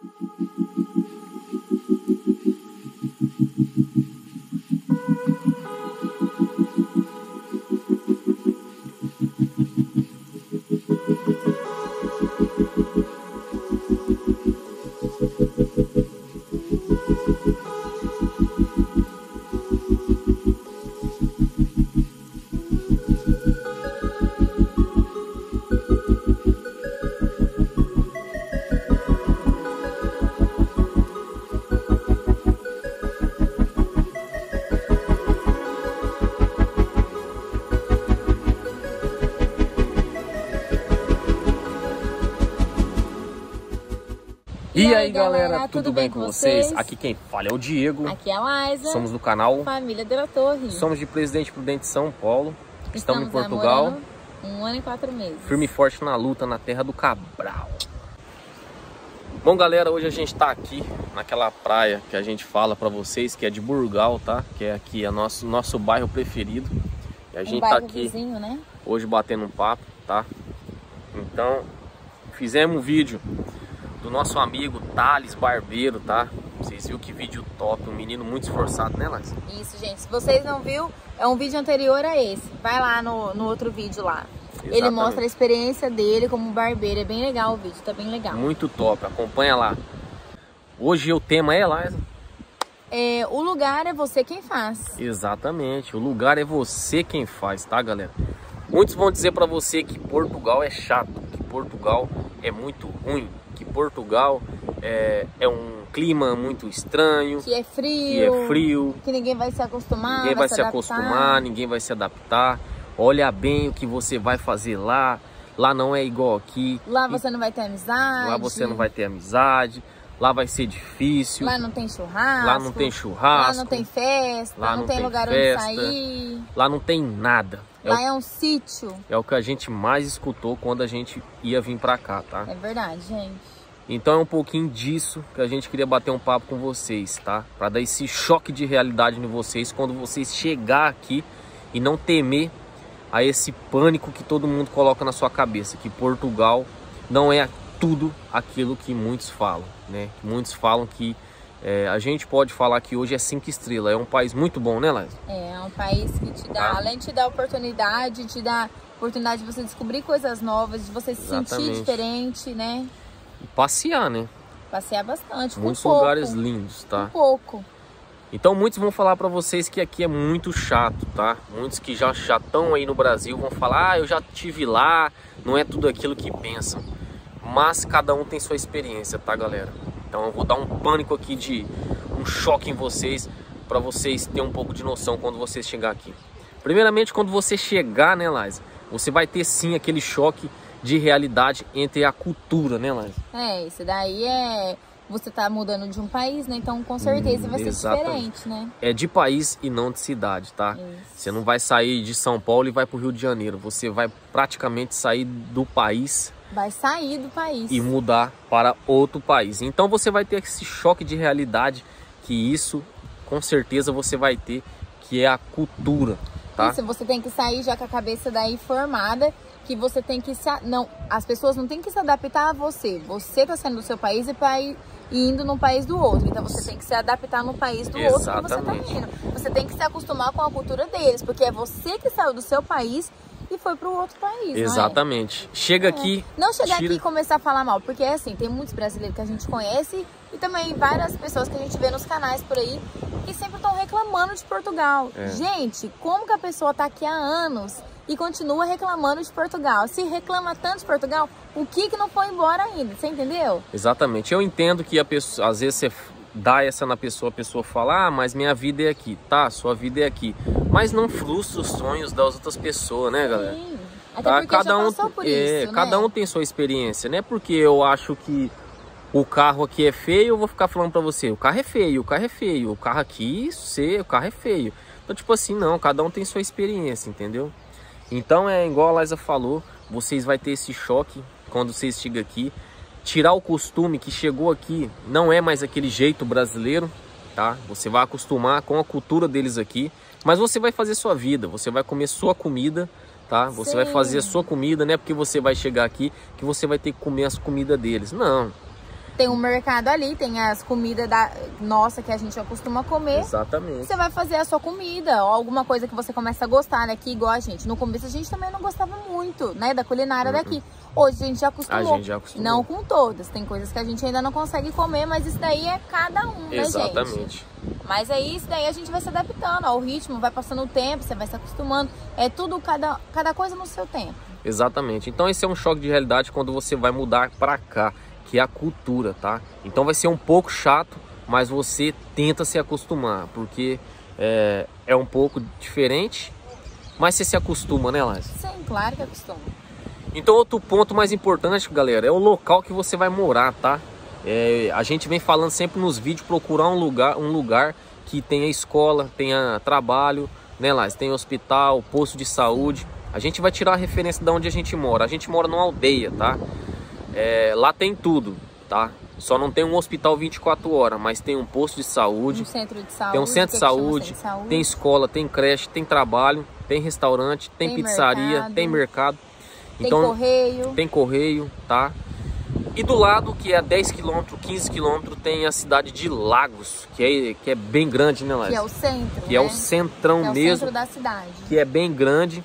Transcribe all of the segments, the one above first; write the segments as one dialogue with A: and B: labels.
A: E aí galera, tudo bem com vocês? Aqui quem fala é o Diego.
B: Aqui é a Laisa.
A: Somos do canal
B: Família de la Torre.
A: Somos de Presidente Prudente, São Paulo. Estamos em Portugal.
B: 1 ano e 4 meses.
A: Firme e forte na luta, na terra do Cabral. Bom galera, hoje a gente tá aqui naquela praia que a gente fala pra vocês, que é de Burgal, tá? Que é aqui nosso bairro preferido. E a gente tá aqui
B: vizinho, né?
A: Hoje batendo um papo, tá? Então, fizemos um vídeo do nosso amigo Thales Barbeiro, tá? Vocês viram que vídeo top, um menino muito esforçado, né, Laís?
B: Isso, gente. Se vocês não viram, é um vídeo anterior a esse. Vai lá no outro vídeo lá. Exatamente. Ele mostra a experiência dele como barbeiro. É bem legal o vídeo, tá bem legal.
A: Muito top, acompanha lá. Hoje o tema é, Laís?
B: O lugar é você quem faz.
A: Exatamente, o lugar é você quem faz, tá, galera? Muitos vão dizer pra você que Portugal é chato, que Portugal é muito ruim, que Portugal é um clima muito estranho,
B: que é frio, que ninguém vai se acostumar,
A: ninguém vai se acostumar, ninguém vai se adaptar. Olha bem o que você vai fazer lá. Lá não é igual aqui.
B: Lá você não vai ter amizade.
A: Lá você não vai ter amizade. Lá vai ser difícil.
B: Lá não tem churrasco.
A: Lá não tem churrasco.
B: Lá não tem festa. Lá não tem lugar
A: festa,
B: onde sair.
A: Lá não tem nada.
B: Lá é um sítio.
A: É o que a gente mais escutou quando a gente ia vir pra cá, tá?
B: É verdade, gente.
A: Então é um pouquinho disso que a gente queria bater um papo com vocês, tá? Pra dar esse choque de realidade em vocês quando vocês chegar aqui e não temer a esse pânico que todo mundo coloca na sua cabeça, que Portugal não é tudo aquilo que muitos falam, né? Muitos falam que a gente pode falar que hoje é 5 estrelas, é um país muito bom, né, Laís?
B: É um país que te dá, além de te dar oportunidade, te dá oportunidade de você descobrir coisas novas, de você se sentir diferente, né?
A: E passear, né?
B: Passear bastante,
A: muitos lugares lindos, tá?
B: Um pouco.
A: Então muitos vão falar pra vocês que aqui é muito chato, tá? Muitos que já estão aí no Brasil vão falar, eu já estive lá, não é tudo aquilo que pensam. Mas cada um tem sua experiência, tá, galera? Então eu vou dar um pânico aqui, um choque em vocês, pra vocês terem um pouco de noção quando vocês chegar aqui. Primeiramente, quando você chegar, né, Laís? Você vai ter sim aquele choque de realidade entre a cultura, né, Laís?
B: Isso daí você tá mudando de um país, né? Então com certeza vai ser diferente, né? É
A: de país e não de cidade, tá?
B: Isso.
A: Você não vai sair de São Paulo e vai pro Rio de Janeiro. Você vai praticamente sair do país.
B: Vai sair do país.
A: E mudar para outro país. Então você vai ter esse choque de realidade, que isso com certeza você vai ter, que é a cultura, tá?
B: Isso, você tem que sair já com a cabeça daí formada, que você tem que as pessoas não tem que se adaptar a você. Você tá saindo do seu país e indo no país do outro. Então você tem que se adaptar no país do outro que você tá indo. Você tem que se acostumar com a cultura deles, porque é você que saiu do seu país e foi para o outro país.
A: Exatamente. Chega aqui.
B: Não chegar aqui e começar a falar mal, porque assim, tem muitos brasileiros que a gente conhece e também várias pessoas que a gente vê nos canais por aí que sempre estão reclamando de Portugal. Gente, como que a pessoa tá aqui há anos e continua reclamando de Portugal? Se reclama tanto de Portugal, o que não foi embora ainda? Você entendeu?
A: Exatamente. Eu entendo que a pessoa, às vezes você dá essa na pessoa, a pessoa fala, mas minha vida é aqui, tá? Sua vida é aqui. Mas não frustra os sonhos das outras pessoas, né, galera?
B: Sim. Até porque cada um passou por isso, né?
A: Cada um tem sua experiência, né? Porque eu acho que o carro aqui é feio, eu vou ficar falando pra você, o carro é feio, o carro é feio, o carro aqui, o carro é feio. Então, tipo assim, não, cada um tem sua experiência, entendeu? Então, igual a Laisa falou, vocês vão ter esse choque quando vocês chegam aqui. Tirar o costume que chegou aqui, não é mais aquele jeito brasileiro, tá? Você vai acostumar com a cultura deles aqui, mas você vai fazer sua vida, você vai comer sua comida, tá? Você vai fazer a sua comida, não é porque você vai chegar aqui que você vai ter que comer as comidas deles, não.
B: Tem um mercado ali, tem as comidas nossa que a gente acostuma comer.
A: Exatamente.
B: Você vai fazer a sua comida, ou alguma coisa que você começa a gostar, né? Que igual a gente. No começo a gente também não gostava muito, né? Da culinária daqui. Hoje a gente já acostumou.
A: A gente já acostumou.
B: Não com todas. Tem coisas que a gente ainda não consegue comer, mas isso daí é cada um, né, gente?
A: Exatamente.
B: Mas aí isso daí a gente vai se adaptando ao ritmo, vai passando o tempo, você vai se acostumando. É tudo, cada coisa no seu tempo.
A: Exatamente. Então esse é um choque de realidade quando você vai mudar pra cá, que é a cultura, tá? Então vai ser um pouco chato, mas você tenta se acostumar, porque é um pouco diferente, mas você se acostuma, né, Laís?
B: Sim, claro que acostuma.
A: Então outro ponto mais importante, galera, é o local que você vai morar, tá? A gente vem falando sempre nos vídeos, procurar um lugar que tenha escola, tenha trabalho, né, Laís? Tem hospital, posto de saúde. A gente vai tirar a referência de onde a gente mora. A gente mora numa aldeia, tá? Lá tem tudo, tá? Só não tem um hospital 24 horas, mas tem um posto de saúde.
B: Um centro de saúde.
A: Tem um centro de saúde, tem escola, tem creche, tem trabalho, tem restaurante, tem pizzaria, tem mercado. Então,
B: tem correio.
A: Tem correio, tá? E do lado, que é a 10 km, 15 km, tem a cidade de Lagos, que é bem grande, né, Laís?
B: Que é o centro,
A: que é o centrão mesmo.
B: Que é o centro da cidade.
A: Que é bem grande,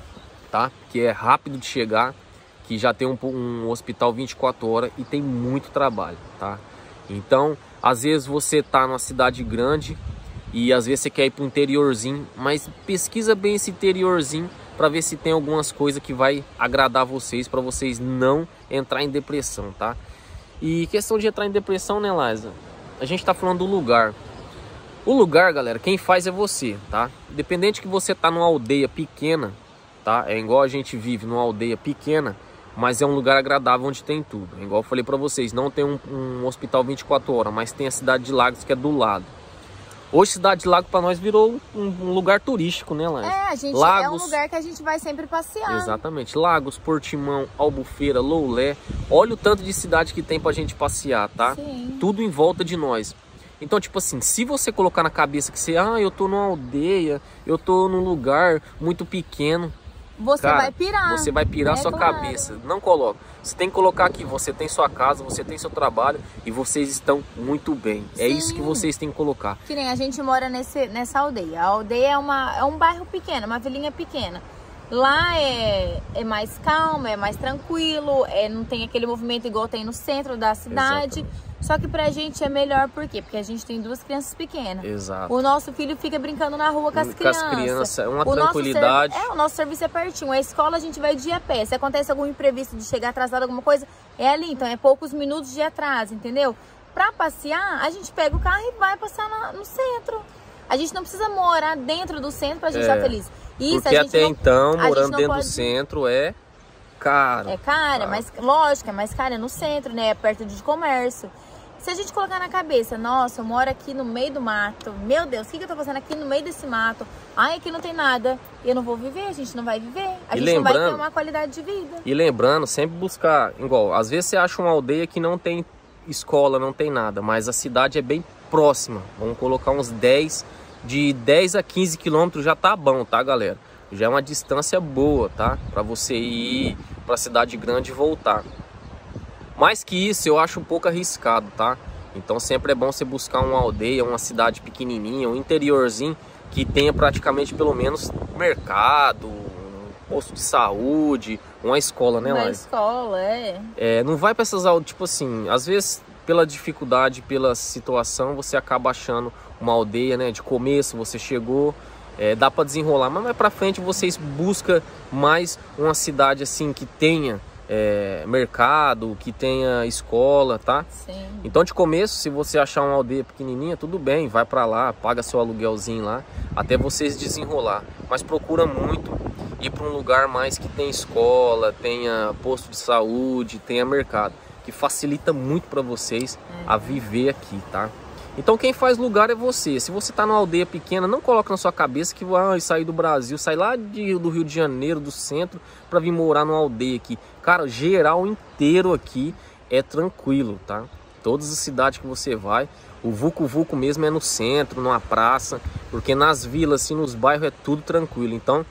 A: tá? Que é rápido de chegar, que já tem um hospital 24 horas e tem muito trabalho, tá? Então, às vezes você tá numa cidade grande e às vezes você quer ir para o interiorzinho, mas pesquisa bem esse interiorzinho para ver se tem algumas coisas que vai agradar vocês, para vocês não entrar em depressão, tá? E questão de entrar em depressão, né, Liza? A gente tá falando do lugar. O lugar, galera, quem faz é você, tá? Independente que você tá numa aldeia pequena, tá? É igual a gente vive numa aldeia pequena, mas é um lugar agradável onde tem tudo. É igual eu falei pra vocês, não tem um hospital 24 horas, mas tem a cidade de Lagos, que é do lado. Hoje, Cidade de Lago para nós virou um lugar turístico, né, Laís?
B: A gente
A: Lagos,
B: é um lugar que a gente vai sempre passear.
A: Exatamente. Lagos, Portimão, Albufeira, Loulé. Olha o tanto de cidade que tem pra gente passear, tá?
B: Sim.
A: Tudo em volta de nós. Então, tipo assim, se você colocar na cabeça que você, eu tô numa aldeia, eu tô num lugar muito pequeno,
B: você vai pirar.
A: Você vai pirar sua
B: claro.
A: cabeça. Não coloca. Você tem que colocar aqui, você tem sua casa, você tem seu trabalho e vocês estão muito bem.
B: Sim.
A: É isso que vocês têm que colocar.
B: Que nem a gente mora nessa aldeia. A aldeia é um bairro pequeno, uma vilinha pequena. Lá é mais calmo, é mais tranquilo, não tem aquele movimento igual tem no centro da cidade.
A: Exatamente.
B: Só que pra gente é melhor, por quê? Porque a gente tem 2 crianças pequenas.
A: Exato.
B: O nosso filho fica brincando na rua com as crianças.
A: Com as crianças, é uma tranquilidade.
B: O nosso serviço é pertinho. A escola a gente vai de a pé. Se acontece algum imprevisto de chegar atrasado, alguma coisa, é ali. Então é poucos minutos de atraso, entendeu? Pra passear, a gente pega o carro e vai passear no centro. A gente não precisa morar dentro do centro pra gente estar feliz. Isso,
A: porque
B: a gente
A: até
B: não,
A: então, morando dentro
B: pode...
A: do centro é caro.
B: É caro, mas lógico, é mais caro, é no centro, né? É perto de comércio. Se a gente colocar na cabeça, nossa, eu moro aqui no meio do mato, meu Deus, o que eu tô fazendo aqui no meio desse mato? Ai, aqui não tem nada, eu não vou viver, a gente não vai viver, a gente não vai ter uma qualidade de vida.
A: E lembrando, sempre buscar, igual, às vezes você acha uma aldeia que não tem escola, não tem nada, mas a cidade é bem próxima, vamos colocar uns de 10 a 15 quilômetros já tá bom, tá, galera? Já é uma distância boa, tá? Pra você ir pra cidade grande e voltar. Mais que isso, eu acho um pouco arriscado, tá? Então sempre é bom você buscar uma aldeia, uma cidade pequenininha, um interiorzinho que tenha praticamente pelo menos mercado, um posto de saúde, uma escola, né,
B: Uma escola,
A: não vai pra essas aldeias, tipo assim, às vezes pela dificuldade, pela situação, você acaba achando uma aldeia, né? De começo você chegou, dá pra desenrolar, mas mais pra frente vocês buscam mais uma cidade assim que tenha mercado, que tenha escola, tá?
B: Sim.
A: Então de começo, se você achar uma aldeia pequenininha, tudo bem, vai pra lá, paga seu aluguelzinho lá, até vocês desenrolar. Mas procura muito ir para um lugar mais que tenha escola, tenha posto de saúde, tenha mercado, que facilita muito para vocês a viver aqui, tá? Então quem faz lugar é você. Se você tá numa aldeia pequena, não coloca na sua cabeça que vai sair do Brasil, sair lá do Rio de Janeiro, do centro, para vir morar numa aldeia aqui. Cara, geral inteiro aqui é tranquilo, tá? Todas as cidades que você vai, o vucu-vucu mesmo é no centro, numa praça, porque nas vilas, assim, nos bairros é tudo tranquilo. Então,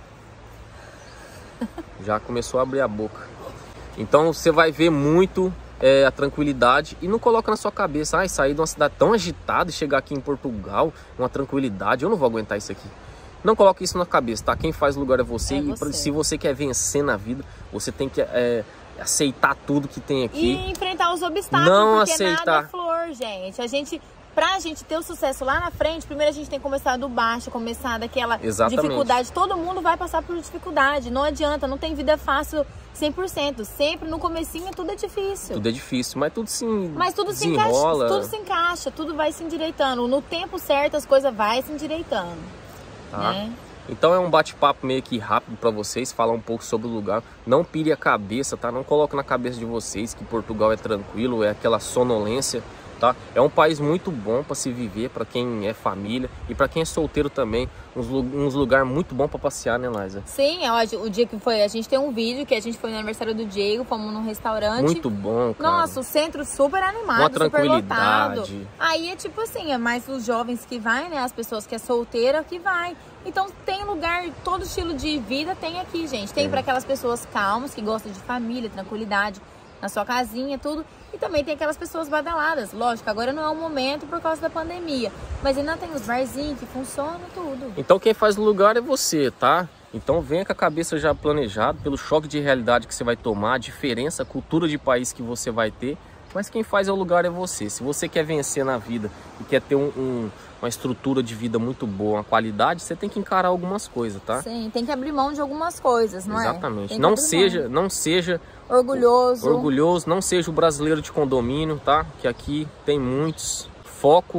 A: já começou a abrir a boca. Então você vai ver muito a tranquilidade e não coloca na sua cabeça, ai, sair de uma cidade tão agitada e chegar aqui em Portugal, uma tranquilidade, eu não vou aguentar isso aqui. Não coloque isso na cabeça, tá? Quem faz o lugar é você. E se você quer vencer na vida, você tem que aceitar tudo que tem aqui.
B: E enfrentar os obstáculos,
A: não
B: porque
A: aceitar.
B: Nada é flor, gente. Pra gente ter o sucesso lá na frente, primeiro a gente tem que começar do baixo, começar daquela dificuldade. Todo mundo vai passar por dificuldade, não adianta, não tem vida fácil 100%. Sempre no comecinho tudo é difícil.
A: Tudo é difícil, mas tudo se
B: encaixa, tudo se encaixa, tudo vai se endireitando. No tempo certo as coisas vão se endireitando.
A: Tá.
B: Né?
A: Então é um bate-papo meio que rápido para vocês, falar um pouco sobre o lugar. Não pire a cabeça, tá? Não coloque na cabeça de vocês que Portugal é tranquilo, é aquela sonolência, tá? É um país muito bom para se viver, para quem é família e para quem é solteiro também. Uns lugares muito bom para passear, né, Laísa?
B: Sim, o dia que foi, a gente tem um vídeo que a gente foi no aniversário do Diego, fomos num restaurante.
A: Muito bom, cara.
B: Nossa, o centro super animado,
A: uma
B: super
A: tranquilidade.
B: lotado. Aí é tipo assim, é mais os jovens que vai, né? As pessoas que é solteira que vai. Então tem lugar, todo estilo de vida tem aqui, gente. Tem para aquelas pessoas calmas, que gostam de família, tranquilidade, na sua casinha, tudo. E também tem aquelas pessoas badaladas. Lógico, agora não é o momento por causa da pandemia. Mas ainda tem os barzinhos que funcionam, tudo.
A: Então quem faz o lugar é você, tá? Então venha com a cabeça já planejada, pelo choque de realidade que você vai tomar, a diferença, a cultura de país que você vai ter. Mas quem faz o lugar é você. Se você quer vencer na vida e quer ter uma estrutura de vida muito boa, uma qualidade, você tem que encarar algumas coisas, tá?
B: Sim, tem que abrir mão de algumas coisas, não é?
A: Exatamente. Não seja
B: orgulhoso,
A: não seja o brasileiro de condomínio, tá? Que aqui tem muitos. Foco,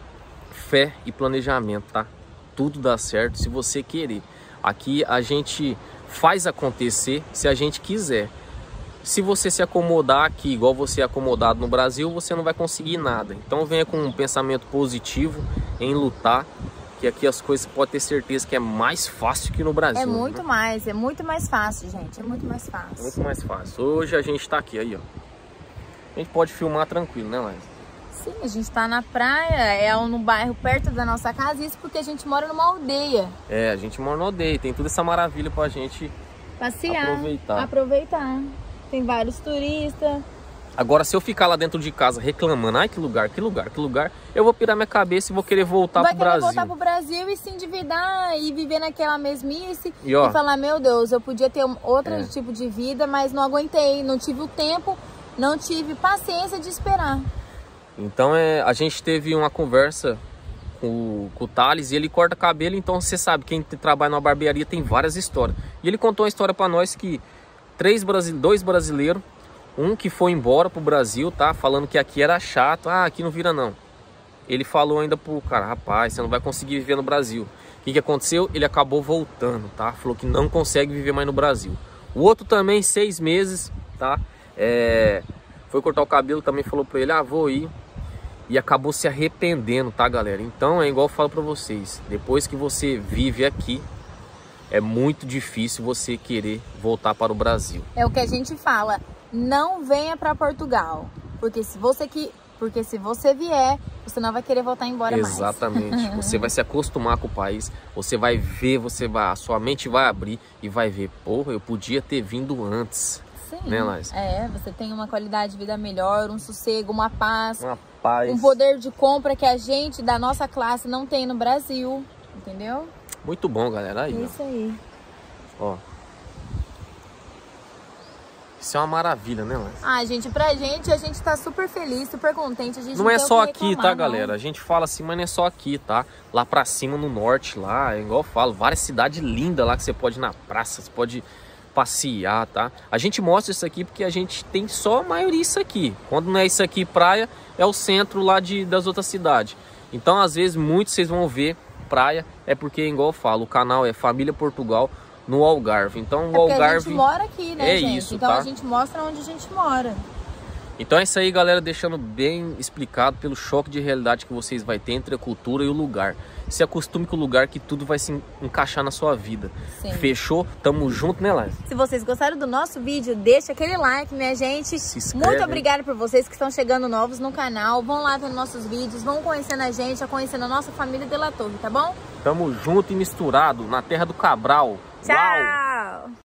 A: fé e planejamento, tá? Tudo dá certo se você querer. Aqui a gente faz acontecer se a gente quiser. Se você se acomodar aqui, igual você é acomodado no Brasil, você não vai conseguir nada. Então venha com um pensamento positivo em lutar, que aqui as coisas pode ter certeza que é mais fácil que no Brasil.
B: É muito mais fácil, gente. É muito mais fácil.
A: Muito mais fácil. Hoje a gente tá aqui, aí, ó. A gente pode filmar tranquilo, né, Laísa?
B: Sim, a gente tá na praia, num bairro perto da nossa casa, isso porque a gente mora numa aldeia.
A: A gente mora numa aldeia, tem toda essa maravilha pra gente
B: passear, aproveitar. Tem vários turistas.
A: Agora, se eu ficar lá dentro de casa reclamando, ai, que lugar, eu vou pirar minha cabeça e vou querer voltar pro Brasil.
B: Vai querer voltar pro Brasil e se endividar e viver naquela mesmice e falar, meu Deus, eu podia ter outro tipo de vida, mas não aguentei, não tive o tempo, não tive paciência de esperar.
A: Então, a gente teve uma conversa com o Thales e ele corta cabelo, então você sabe, quem trabalha na barbearia tem várias histórias. E ele contou uma história pra nós que dois brasileiros, um que foi embora pro Brasil, tá? Falando que aqui era chato. Aqui não vira não. Ele falou ainda pro cara, rapaz, você não vai conseguir viver no Brasil. O que aconteceu? Ele acabou voltando, tá? Falou que não consegue viver mais no Brasil. O outro também, 6 meses, tá? Foi cortar o cabelo, também falou pra ele, vou ir. E acabou se arrependendo, tá, galera? Então é igual eu falo pra vocês. Depois que você vive aqui, é muito difícil você querer voltar para o Brasil.
B: É o que a gente fala, não venha para Portugal, porque se você vier, você não vai querer voltar embora mais.
A: Exatamente. Você vai se acostumar com o país, você vai ver, a sua mente vai abrir e vai ver, porra, eu podia ter vindo antes.
B: Sim,
A: né, Laísa?
B: Você tem uma qualidade de vida melhor, um sossego, uma paz,
A: um
B: poder de compra que a gente da nossa classe não tem no Brasil, entendeu?
A: Muito bom, galera. Aí,
B: isso aí.
A: Ó. Isso é uma maravilha, né, Laísa?
B: Gente, pra gente, a gente tá super feliz, super contente. A gente
A: não é só aqui, tá, galera? A gente fala assim, mas não é só aqui, tá? Lá pra cima, no norte, lá, igual eu falo, várias cidades lindas lá que você pode ir na praça, você pode passear, tá? A gente mostra isso aqui porque a gente tem só a maioria isso aqui. Quando não é isso aqui, praia, é o centro lá das outras cidades. Então, às vezes, muitos vocês vão ver praia, é porque, igual eu falo, o canal é Família Portugal no Algarve. Então, o Algarve...
B: a gente mora aqui, né, gente?
A: Isso,
B: então,
A: tá?
B: A gente mostra onde a gente mora.
A: Então é isso aí, galera, deixando bem explicado pelo choque de realidade que vocês vão ter entre a cultura e o lugar. Se acostume com o lugar que tudo vai se encaixar na sua vida.
B: Sim.
A: Fechou? Tamo junto, né, Laísa?
B: Se vocês gostaram do nosso vídeo, deixa aquele like, minha gente.
A: Se inscreve.
B: Muito obrigada por vocês que estão chegando novos no canal. Vão lá vendo nossos vídeos, vão conhecendo a gente, conhecendo a nossa família de La Torre, tá bom?
A: Tamo junto e misturado na terra do Cabral.
B: Tchau!
A: Uau!